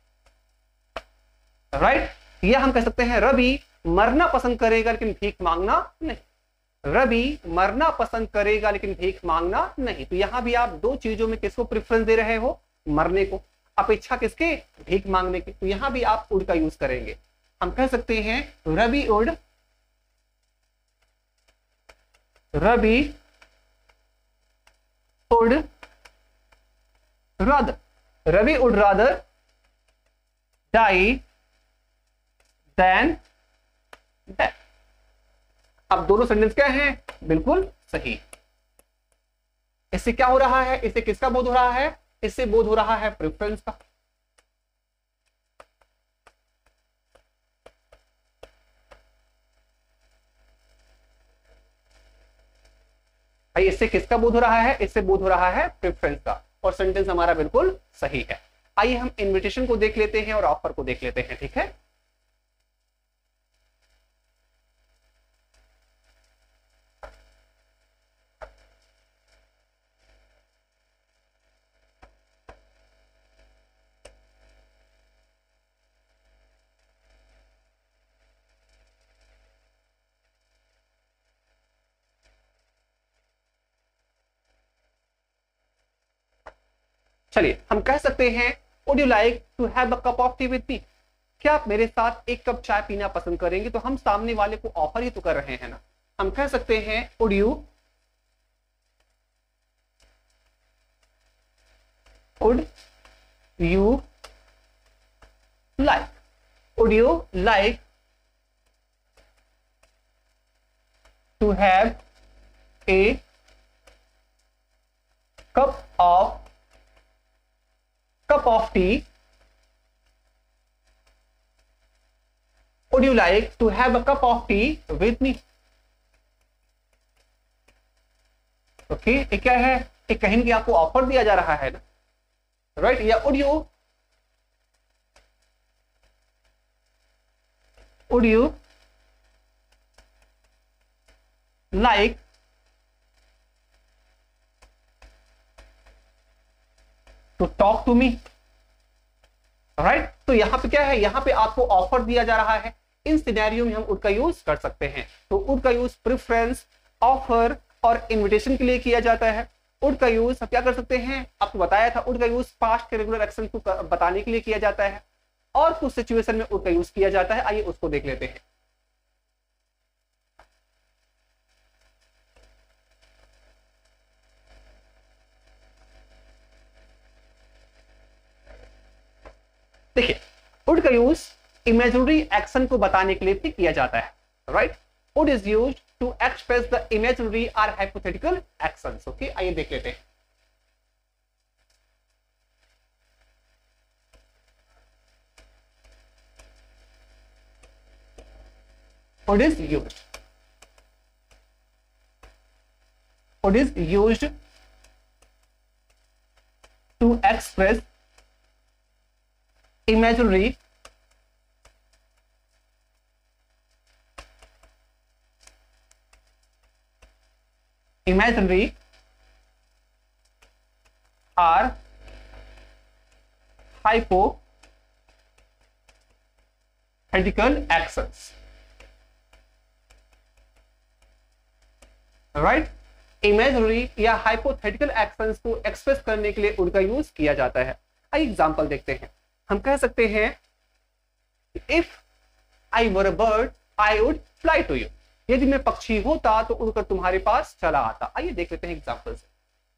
right. ये हम कह सकते हैं रवि मरना पसंद करेगा लेकिन भीख मांगना नहीं। रवि मरना पसंद करेगा लेकिन भीख मांगना नहीं। तो यहां भी आप दो चीजों में किसको प्रेफरेंस दे रहे हो? मरने को, अपेक्षा किसके? भीख मांगने की। तो यहां भी आप would का यूज करेंगे। हम कह सकते हैं Ravi would Ravi would rather Ravi would rather die than death। अब दोनों सेंटेंस क्या हैं? बिल्कुल सही। इससे क्या हो रहा है? इससे किसका बोध हो रहा है? इससे बोध हो रहा है प्रेफरेंस का। इससे किसका बोध हो रहा है? इससे बोध हो रहा है प्रेफरेंस का, और सेंटेंस हमारा बिल्कुल सही है। आइए हम इनविटेशन को देख लेते हैं और ऑफर को देख लेते हैं, ठीक है। चलिए हम कह सकते हैं would you like to have a cup of tea with me? क्या आप मेरे साथ एक कप चाय पीना पसंद करेंगे? तो हम सामने वाले को ऑफर ही तो कर रहे हैं ना। हम कह सकते हैं would you would you like would you like to have a cup of cup of tea? Would you like to have a cup of tea with me? Okay, ये क्या है? एक कहीं कि आपको ऑफर दिया जा रहा है ना, राइट? या would you would you like to talk to me? Right. तो यहां पे क्या है? यहां पे आपको ऑफर दिया जा रहा है। इन सिनेरियो में हम would का यूज कर सकते हैं। तो would का यूज प्रेफरेंस, ऑफर और इनविटेशन के लिए किया जाता है। would का यूज हम क्या कर सकते हैं? आपको बताया था would का यूज पास्ट के रेगुलर एक्शन को बताने के लिए किया जाता है, और कुछ सिचुएशन में would का यूज किया जाता है। आइए उसको देख लेते हैं। देखिए, would का यूज इमेजिनरी एक्शन को बताने के लिए भी किया जाता है, right? would is used to express the imaginary or hypothetical actions। Okay, आइए देख लेते हैं। would is used would is used to express imaginary imaginary or hypothetical actions, right right? Imaginary या हाइपोथेटिकल एक्शंस को एक्सप्रेस करने के लिए उनका यूज किया जाता है। आइए एग्जांपल देखते हैं। हम कह सकते हैं if I were a bird I would fly to you, यदि मैं पक्षी होता तो उड़कर तुम्हारे पास चला आता। आइए देख लेते हैं एग्जांपल से।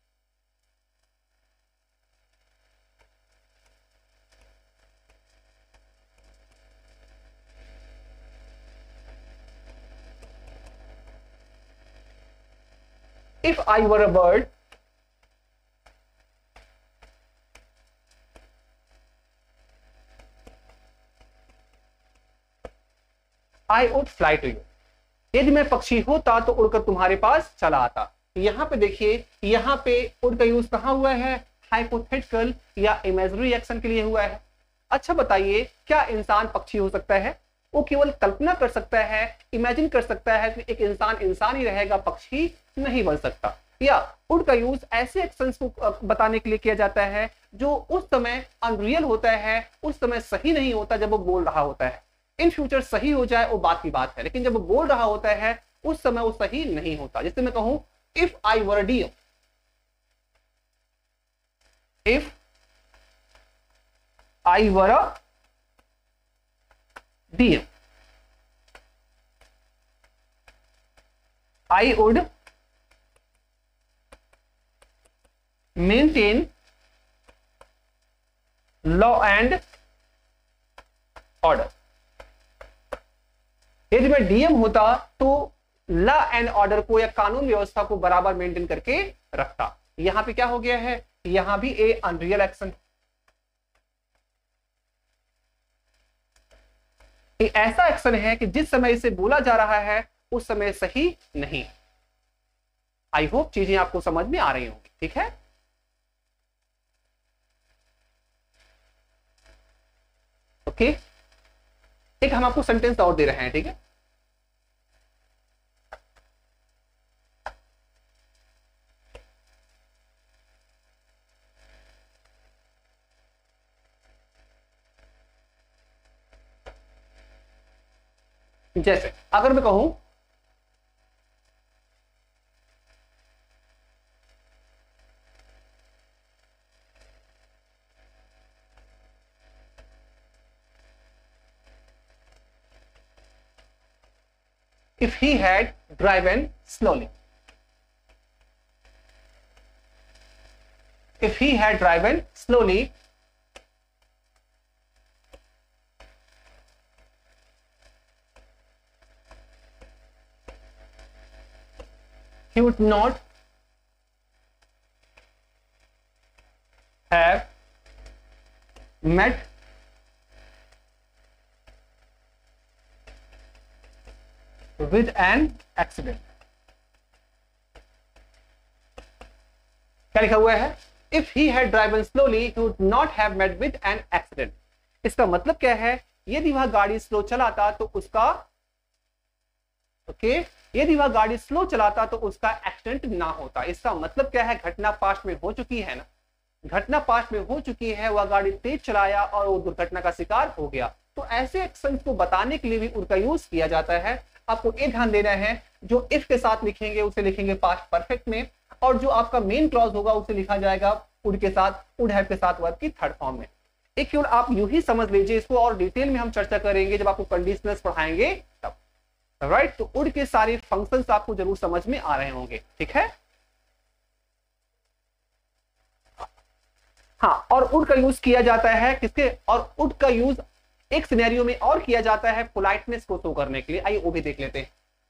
If I were a bird, I would fly to you. यदि मैं पक्षी होता तो उड़कर तुम्हारे पास चला आता। यहां पे देखिए, यहां पे उड़ का यूज कहां हुआ है? हाइपोथेटिकल या इमेजिनरी एक्शन के लिए हुआ है। अच्छा बताइए, क्या इंसान पक्षी हो सकता है? वो केवल कल्पना कर सकता है, इमेजिन कर सकता है कि एक इंसान इंसान ही रहेगा, पक्षी नहीं बन सकता। या उड का यूज ऐसे एक्शंस को बताने के लिए किया जाता है जो उस समय अनरियल होता है, उस समय सही नहीं होता जब वो बोल रहा होता है। इन फ्यूचर सही हो जाए वो बात की बात है, लेकिन जब वो बोल रहा होता है उस समय वो सही नहीं होता। जैसे मैं कहूं if I were a deer, if I were a deer, I would maintain law and order। यदि मैं डीएम होता तो लॉ एंड ऑर्डर को या कानून व्यवस्था को बराबर मेंटेन करके रखता। यहां पे क्या हो गया है? यहां भी ए अनरियल एक्शन, ऐसा एक्शन है कि जिस समय इसे बोला जा रहा है उस समय सही नहीं। आई होप चीजें आपको समझ में आ रही होंगी, ठीक है? ओके, एक हम आपको सेंटेंस और दे रहे हैं, ठीक है? जैसे अगर मैं कहूं if he had driven slowly, if he had driven slowly, he would not have met with an accident। क्या लिखा हुआ है? If he had driven slowly, he would not have met with an accident। इसका मतलब क्या है? यदि वह गाड़ी स्लो चलाता तो उसका ओके okay, यदि वह गाड़ी स्लो चलाता तो उसका एक्सीडेंट ना होता। इसका मतलब क्या है? घटना पास्ट में हो चुकी है ना, घटना पास्ट में हो चुकी है, वह गाड़ी तेज चलाया और वो दुर्घटना का शिकार हो गया। तो ऐसे एक्शन को बताने के लिए भी उनका यूज किया जाता है। आपको ये ध्यान देना है, जो इफ के साथ लिखेंगे उसे लिखेंगे पास्ट परफेक्ट में, और जो आपका मेन क्लॉज होगा उसे लिखा जाएगा वुड के साथ, वुड हैव के साथ वर्ब की थर्ड फॉर्म में। एक केवल आप यूं ही समझ लीजिए, इसको और डिटेल में हम चर्चा करेंगे जब आपको कंडीशनल्स पढ़ाएंगे तब, राइट? तो वुड के सारे फंक्शंस आपको जरूर समझ में आ रहे होंगे, ठीक है? हाँ, और वुड का यूज किया जाता है किसके? और वुड का यूज एक सिनेरियो में और किया जाता है पोलाइटनेस को शो करने के लिए। आइए वो भी देख लेते हैं।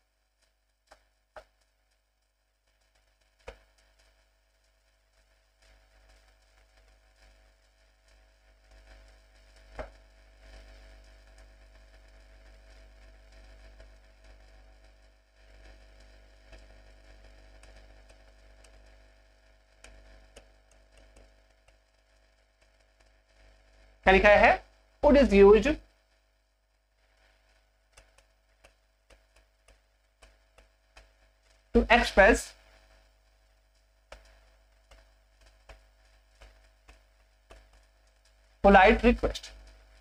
क्या लिखा है? Wood is used to express polite request.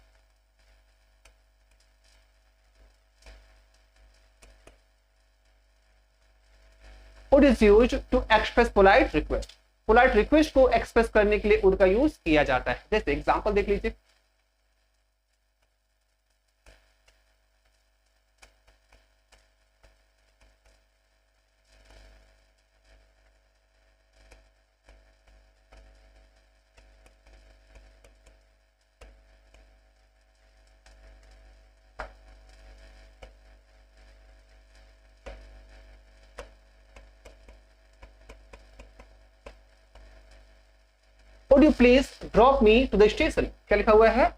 Would is used to express polite request. Polite request को एक्सप्रेस करने के लिए वुड का यूज किया जाता है। जैसे एग्जांपल देख लीजिए, Would you please drop me to the station? क्या लिखा हुआ है?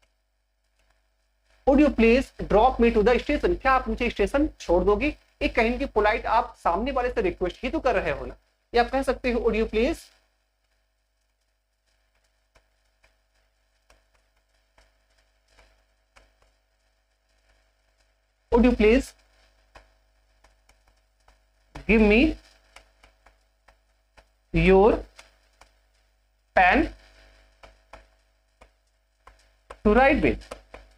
Would you please drop me to the station? क्या आप मुझे स्टेशन छोड़ दोगी? एक कहीं की पोलाइट आप सामने वाले से रिक्वेस्ट ही तो कर रहे हो ना, या आप कह सकते हो Would you please Would you please give me your pen to write with,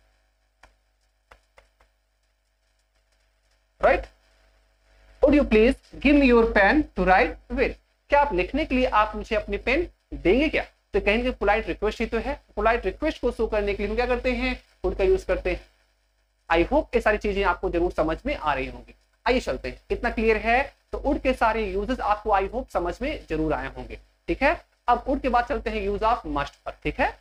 right? Would you please give me your pen to write with? क्या आप लिखने के लिए आप मुझे अपनी पेन देंगे क्या? तो कहेंगे पोलाइट रिक्वेस्ट ही तो है। पोलाइट रिक्वेस्ट को शो करने के लिए हम क्या करते हैं? वुड का यूज करते हैं। आई होप ये सारी चीजें आपको जरूर समझ में आ रही होंगी। आइए चलते हैं, इतना क्लियर है तो वुड के सारे यूजेस आपको आई होप समझ में जरूर आए होंगे। ठीक है, अब वुड के बाद चलते हैं यूज ऑफ मस्ट पर। ठीक है,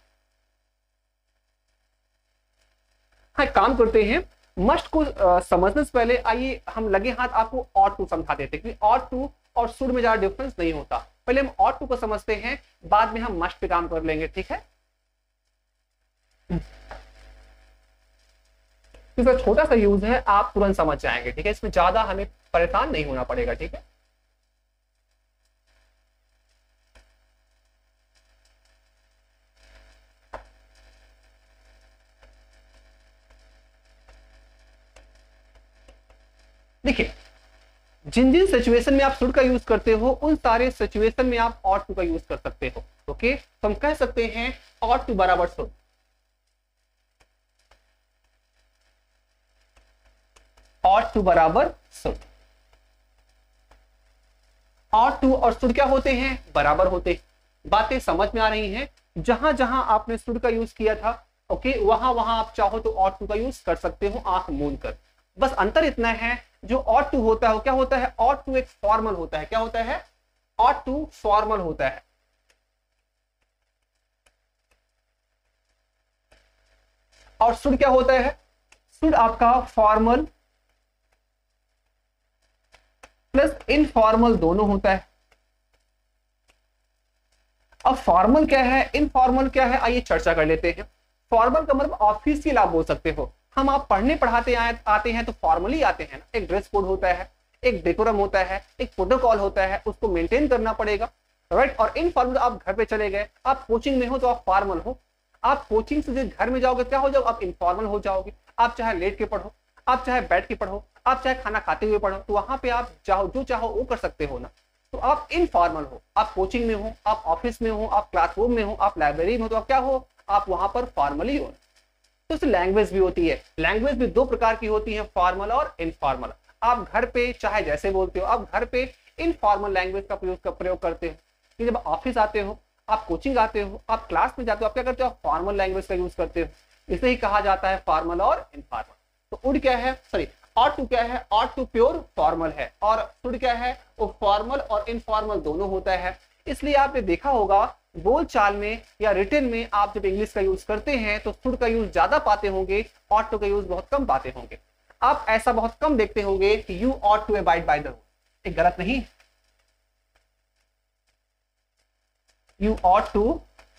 हाँ काम करते हैं, मस्ट को आ, समझने से पहले आइए हम लगे हाथ आपको ऑट टू समझा देते हैं, क्योंकि ऑट टू और शुड में ज्यादा डिफरेंस नहीं होता। पहले हम ऑट टू को समझते हैं, बाद में हम मस्ट पे काम कर लेंगे। ठीक है, इसका छोटा सा यूज है, आप तुरंत समझ जाएंगे। ठीक है, इसमें ज्यादा हमें परेशान नहीं होना पड़ेगा। ठीक है, देखिए जिन जिन सिचुएशन में आप शुड का यूज करते हो उन सारे सिचुएशन में आप ऑट टू का यूज कर सकते हो। ओके, तो हम कह सकते हैं ऑट टू बराबर शुड, ऑट टू बराबर शुड। ऑट टू और शुड क्या होते हैं? बराबर होते हैं। बातें समझ में आ रही हैं? जहां जहां आपने शुड का यूज किया था ओके, वहां वहां आप चाहो तो ऑट टू का यूज कर सकते हो आंख मूंद कर। बस अंतर इतना है, जो ऑट टू होता है वो क्या होता है? ऑट टू एक फॉर्मल होता है। क्या होता है? ऑट टू फॉर्मल होता है। और शुड क्या होता है? शुड आपका फॉर्मल प्लस इनफॉर्मल दोनों होता है। अब फॉर्मल क्या है, इनफॉर्मल क्या है, आइए चर्चा कर लेते हैं। फॉर्मल का मतलब ऑफिशियल आप बोल सकते हो। हम आप पढ़ने पढ़ाते आते हैं तो फॉर्मली आते हैं ना, एक ड्रेस कोड होता है, एक डेकोरम होता है, एक प्रोटोकॉल होता है, उसको मेंटेन करना पड़ेगा, राइट। और इनफॉर्मल आप घर पे चले गए, आप कोचिंग में हो तो आप फॉर्मल हो, आप कोचिंग से घर में जाओगे क्या हो जाओगे? आप इनफॉर्मल हो जाओगे। आप चाहे लेट के पढ़ो, आप चाहे बैठ के पढ़ो, आप चाहे खाना खाते हुए पढ़ो, तो वहां पे आप चाहो जो चाहो वो कर सकते हो ना, तो आप इनफॉर्मल हो। आप कोचिंग में हो, आप ऑफिस में हो, आप क्लासरूम में हो, आप लाइब्रेरी में हो, तो आप क्या हो? आप वहां पर फॉर्मली हो। तो लैंग्वेज भी होती है, लैंग्वेज भी दो प्रकार की होती है, फॉर्मल और इनफॉर्मल। आप घर पे चाहे जैसे बोलते हो, आप घर पे इनफॉर्मल लैंग्वेज का प्रयोग का प्रयोग करते हो, कि जब ऑफिस आते हो, आप कोचिंग आते हो, आप क्लास में जाते हो, आप क्या करते हो? आप फॉर्मल लैंग्वेज का यूज करते हो। इसे ही कहा जाता है फॉर्मल और इनफॉर्मल। तो उड क्या है, सॉरी ऑट टू क्या है? ऑट टू प्योर फॉर्मल है, और शुड क्या है? वो फॉर्मल और इनफॉर्मल दोनों होता है। इसलिए आपने देखा होगा बोल चाल में या रिटन में आप जब इंग्लिश का यूज करते हैं तो शुड का यूज ज्यादा पाते होंगे, ऑट टू का यूज बहुत कम पाते होंगे। आप ऐसा बहुत कम देखते होंगे कि you ought to abide by the rule, एक गलत नहीं, you ought to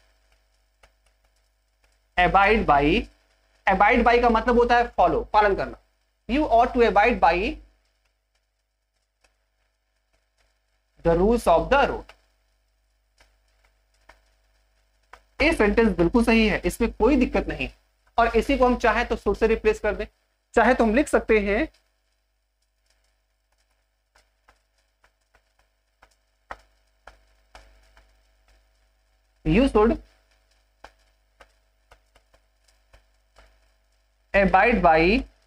abide by. Abide by का मतलब होता है फॉलो, पालन करना। You ought to abide by the rules of the road. ये सेंटेंस बिल्कुल सही है, इसमें कोई दिक्कत नहीं। और इसी को हम चाहे तो शुड से रिप्लेस कर दें, चाहे तो हम लिख सकते हैं you should abide by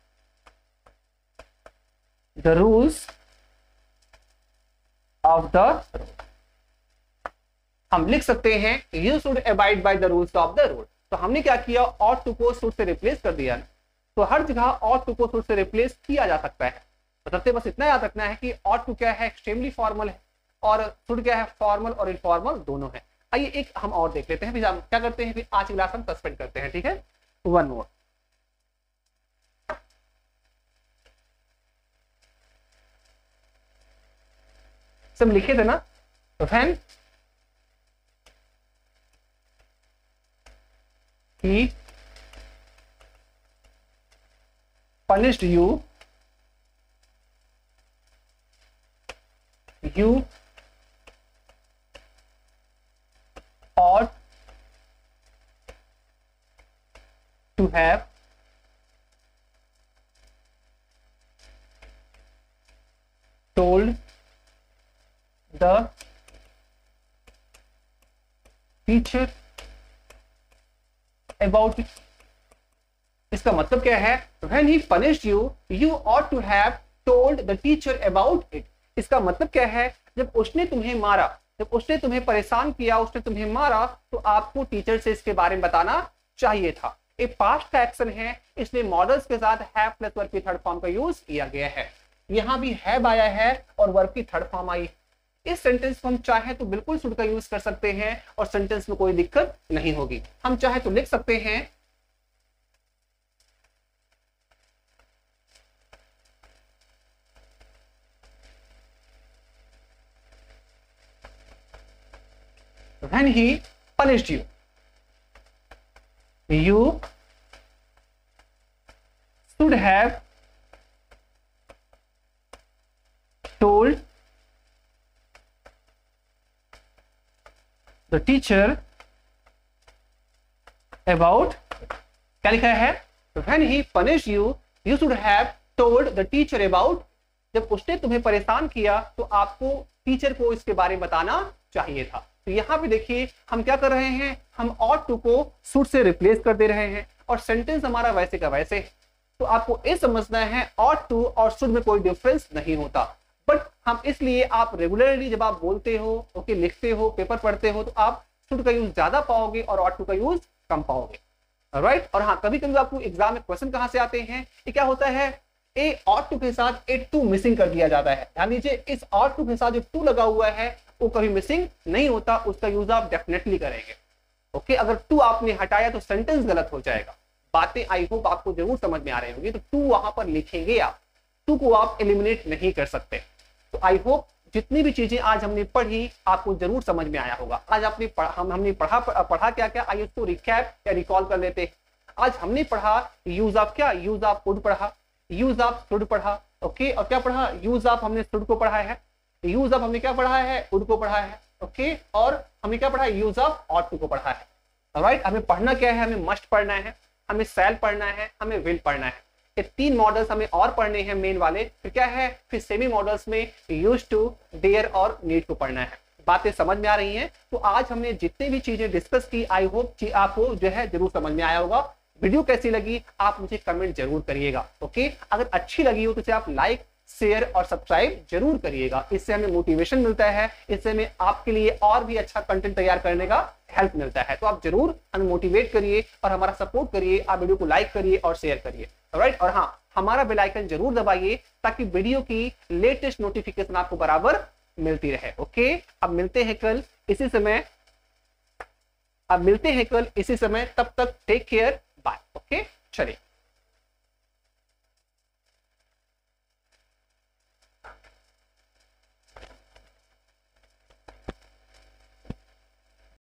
the rules of the road। हम लिख सकते हैं you should abide by the rules of the road। तो हमने क्या किया, ought to को should से रिप्लेस कर दिया ना, तो हर जगह ought to को should से रिप्लेस किया जा सकता है। बस बस इतना याद रखना है कि ought to क्या है, एक्सट्रीमली फॉर्मल है, और should क्या है, फॉर्मल और इनफॉर्मल दोनों है। आइए एक हम और देख लेते हैं, फिर हम क्या करते हैं, फिर आज की क्लास हम सस्पेंड करते हैं, ठीक है। वन मोर, सब लिखे थे ना, when he punished you, you ought to have told the teacher about it। इसका मतलब क्या है, when he punished you, you ought to have told the teacher about it। इसका मतलब क्या है, जब उसने तुम्हें मारा, जब उसने तुम्हें परेशान किया, उसने तुम्हें मारा, तो आपको टीचर से इसके बारे में बताना चाहिए था। ये पास्ट का एक्शन है, इसलिए मॉडल्स के साथ हैव प्लस वर्ब की थर्ड फॉर्म का यूज किया गया है। यहां भी हैव आया है और वर्ब की थर्ड फॉर्म आई। इस सेंटेंस को हम चाहे तो बिल्कुल शुड का यूज कर सकते हैं और सेंटेंस में कोई दिक्कत नहीं होगी। हम चाहे तो लिख सकते हैं when he punished you, you should have told the teacher about, क्या लिखा है, when he punished you, you should have told the teacher about। जब उसने तुम्हें परेशान किया तो आपको टीचर को इसके बारे में बताना चाहिए था। तो यहाँ पे देखिए हम क्या कर रहे हैं, हम ought to को should से रिप्लेस कर दे रहे हैं और सेंटेंस हमारा वैसे का वैसे है। तो आपको ये समझना है ought to और should में कोई डिफरेंस नहीं होता, बट हम इसलिए आप रेगुलरली जब आप बोलते हो, ओके, लिखते हो, पेपर पढ़ते हो, तो आप should का यूज ज्यादा पाओगे और ought to का यूज कम पाओगे, राइट। और हाँ, कभी कभी आपको एग्जाम में क्वेश्चन कहां से आते हैं, ये क्या होता है, ए ought to के साथ ए टू मिसिंग कर दिया जाता है। ध्यान दीजिए, इस ought to के साथ जो टू लगा हुआ है वो कभी मिसिंग नहीं होता, उसका यूज आप डेफिनेटली करेंगे, ओके। अगर टू आपने हटाया तो सेंटेंस गलत हो जाएगा। बातें आई होप आपको जरूर समझ में आ रही होगी। तो टू वहां पर लिखेंगे आप, टू को आप एलिमिनेट नहीं कर सकते। तो आई होप जितनी भी चीजें आज हमने पढ़ी आपको जरूर समझ में आया होगा। आज आपने पढ़ा, हम हमने पढ़ा पढ़ा क्या क्या, आइए उसको रिकैप या रिकॉल कर लेते हैं। आज हमने पढ़ा यूज ऑफ क्या, यूज ऑफ वुड पढ़ा, यूज ऑफ शुड पढ़ा, ओके। और क्या पढ़ा, यूज ऑफ हमने शुड को पढ़ा है, यूज ऑफ हमने क्या पढ़ा है, वुड को पढ़ा है, ओके। और हमने क्या पढ़ा, यूज ऑफ ought to को पढ़ा है, राइट। हमें पढ़ना क्या है, हमें मस्ट पढ़ना है, हमें शैल पढ़ना है, हमें विल पढ़ना है। ये तीन मॉडल्स हमें और पढ़ने हैं मेन वाले। फिर क्या है, फिर सेमी मॉडल्स में यूज टू, डेयर और नीड को पढ़ना है। बातें समझ में आ रही हैं। तो आज हमने जितनी भी चीजें डिस्कस की, आई होप आपको जो है जरूर समझ में आया होगा। वीडियो कैसी लगी आप मुझे कमेंट जरूर करिएगा, ओके। अगर अच्छी लगी हो तो इसे आप लाइक, शेयर और सब्सक्राइब जरूर करिएगा। इससे हमें मोटिवेशन मिलता है, इससे हमें आपके लिए और भी अच्छा कंटेंट तैयार करने का हेल्प मिलता है। तो आप जरूर हमें मोटिवेट करिए और हमारा सपोर्ट करिए। आप वीडियो को लाइक करिए और शेयर करिए, राइट। और हाँ, हमारा बेल आइकन जरूर दबाइए ताकि वीडियो की लेटेस्ट नोटिफिकेशन आपको बराबर मिलती रहे, ओके। अब मिलते हैं कल इसी समय, अब मिलते हैं कल इसी समय। तब तक टेक केयर, बाय, ओके। चलिए।